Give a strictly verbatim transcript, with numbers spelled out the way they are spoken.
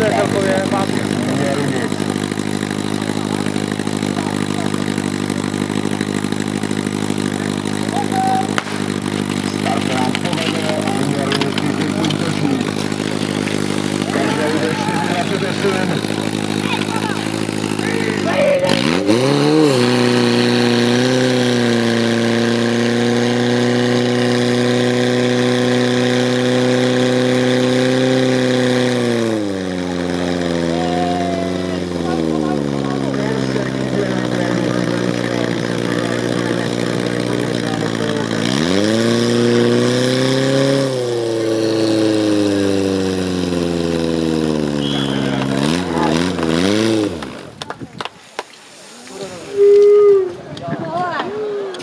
bude celkově pátý. Start nám povede a uměrně si útočí. Každý jde čtyři dvacet osm.